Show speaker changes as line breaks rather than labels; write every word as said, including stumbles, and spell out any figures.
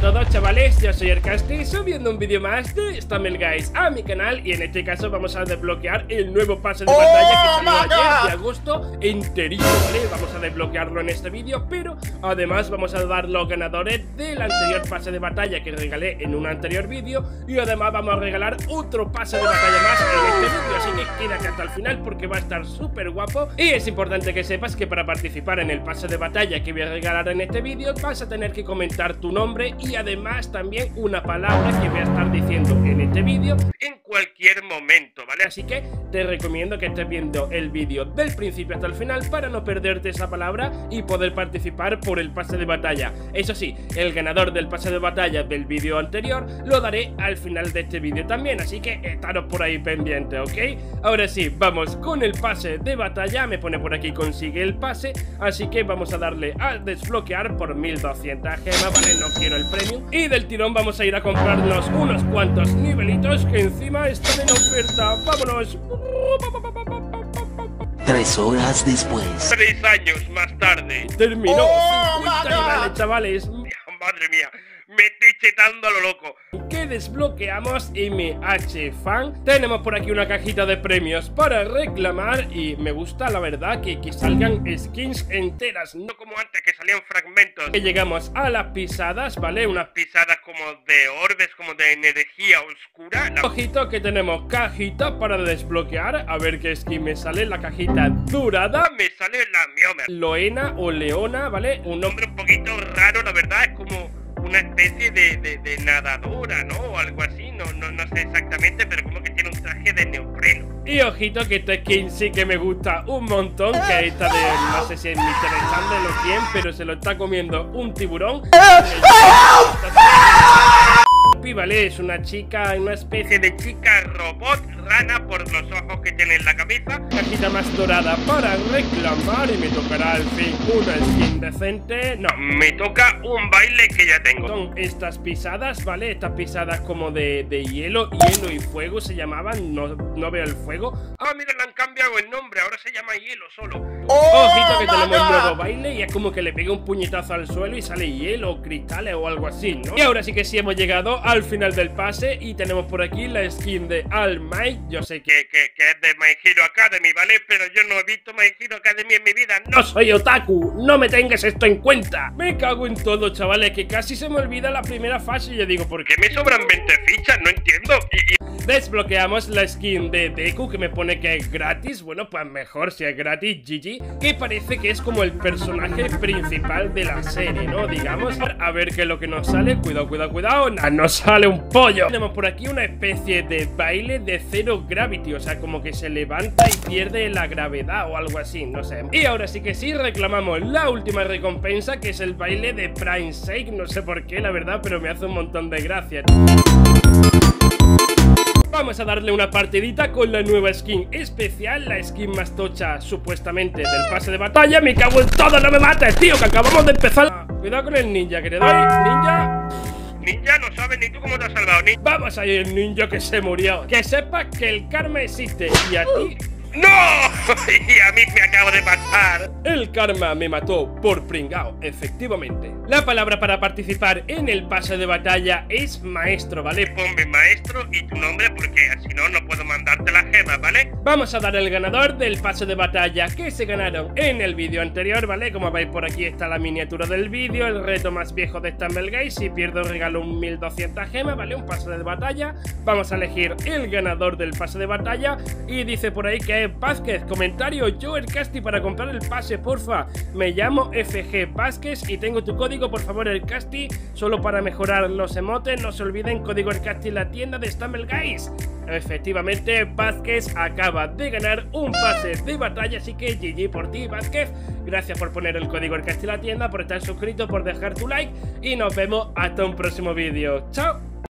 todos, chavales, yo soy Ercasti, subiendo un vídeo más de Stumble Guys a mi canal. Y en este caso vamos a desbloquear el nuevo pase de
oh
batalla que salió ayer de agosto enterito, ¿vale? Vamos a desbloquearlo en este vídeo, pero además vamos a dar los ganadores del anterior pase de batalla que regalé en un anterior vídeo. Y además vamos a regalar otro pase de batalla más en este vídeo, así que quédate hasta el final porque va a estar súper guapo. Y es importante que sepas que para participar en el pase de batalla que voy a regalar en este vídeo vas a tener que comentar tu nombre y además también una palabra que voy a estar diciendo en este vídeo en cualquier momento, ¿vale? Así que te recomiendo que estés viendo el vídeo del principio hasta el final para no perderte esa palabra y poder participar por el pase de batalla. Eso sí, el ganador del pase de batalla del vídeo anterior lo daré al final de este vídeo también, así que estaros por ahí pendientes, ¿ok? Ahora sí, vamos con el pase de batalla. Me pone por aquí consigue el pase, así que vamos a darle a desbloquear por mil doscientas gemas, ¿vale? No quiero el premium. Y del tirón vamos a ir a comprarnos unos cuantos nivelitos que encima están en oferta. ¡Vámonos!
Tres horas después.
Tres años más tarde. Terminó.
Oh,
cincuenta niveles, chavales. Madre mía, me estoy chetando a lo loco. Que desbloqueamos M H Fan. Tenemos por aquí una cajita de premios para reclamar. Y me gusta la verdad que, que salgan skins enteras, no como antes que salían fragmentos. Que llegamos a las pisadas, ¿vale? Unas pisadas como de orbes, como de energía oscura. La... Ojito que tenemos cajita para desbloquear. A ver qué skin me sale. La cajita dorada. Me sale la Miomer Loena o Leona, ¿vale? Un nombre un poquito raro, la verdad. Es como una especie de, de, de nadadora, ¿no? O algo así, no, no, no sé exactamente, pero como que tiene un traje de neopreno. Y ojito que esta skin sí que me gusta un montón, que esta de, no sé si es mister Chandler o quién, pero se lo está comiendo un tiburón. Vale, es una chica, una especie de chica robot rana por los ojos que tiene en la cabeza. Cajita más dorada para reclamar y me tocará al fin una skin decente. No, me toca un baile que ya tengo. Son estas pisadas, ¿vale? Estas pisadas como de, de hielo, hielo y fuego se llamaban, no, no veo el fuego. Ah, mira, le han cambiado el nombre, ahora se llama hielo solo.
Oh,
ojito que tenemos un nuevo baile y es como que le pega un puñetazo al suelo y sale hielo, cristales o algo así, ¿no? Y ahora sí que sí hemos llegado al final del pase y tenemos por aquí la skin de All Might. Yo sé que, que, que es de My Hero Academy, ¿vale? Pero yo no he visto My Hero Academy en mi vida. No soy otaku, no me tengas esto en cuenta. Me cago en todo, chavales, que casi se me olvida la primera fase y yo digo, ¿por qué me sobran veinte fichas? No entiendo. Y, y... Desbloqueamos la skin de Deku que me pone que es gratis. Bueno, pues mejor si es gratis, G G. Que parece que es como el personaje principal de la serie, ¿no? Digamos. A ver qué es lo que nos sale. Cuidado, cuidado, cuidado. No, nos sale un pollo. Tenemos por aquí una especie de baile de Zero Gravity. O sea, como que se levanta y pierde la gravedad o algo así, no sé. Y ahora sí que sí, reclamamos la última recompensa, que es el baile de Prime Shake. No sé por qué, la verdad, pero me hace un montón de gracia. Vamos a darle una partidita con la nueva skin especial, la skin más tocha supuestamente del pase de batalla. Me cago en todo, no me mates, tío, que acabamos de empezar. Ah, cuidado con el ninja, que le doy. Ninja. Ninja, no sabes ni tú cómo te has salvado, ninja. Vamos a ir, el ninja que se murió. Que sepas que el karma existe y a ti... ¡No! Y a mí me acabo de matar. El karma me mató por pringao, efectivamente. La palabra para participar en el pase de batalla es maestro, ¿vale? Ponme maestro y tu nombre porque si no, no puedo mandarte las gemas, ¿vale? Vamos a dar al ganador del pase de batalla que se ganaron en el vídeo anterior, ¿vale? Como veis por aquí está la miniatura del vídeo, el reto más viejo de Stumble Guys. Si pierdo regalo un mil doscientas gemas, ¿vale? Un pase de batalla. Vamos a elegir el ganador del pase de batalla y dice por ahí que Vázquez, comentario, yo Ercasti para comprar el pase, porfa. Me llamo F G Vázquez y tengo tu código, por favor, Ercasti, solo para mejorar los emotes. No se olviden, código Ercasti en la tienda de Stumble Guys. Efectivamente, Vázquez acaba de ganar un pase de batalla, así que G G por ti, Vázquez. Gracias por poner el código Ercasti en la tienda, por estar suscrito, por dejar tu like y nos vemos hasta un próximo vídeo. ¡Chao!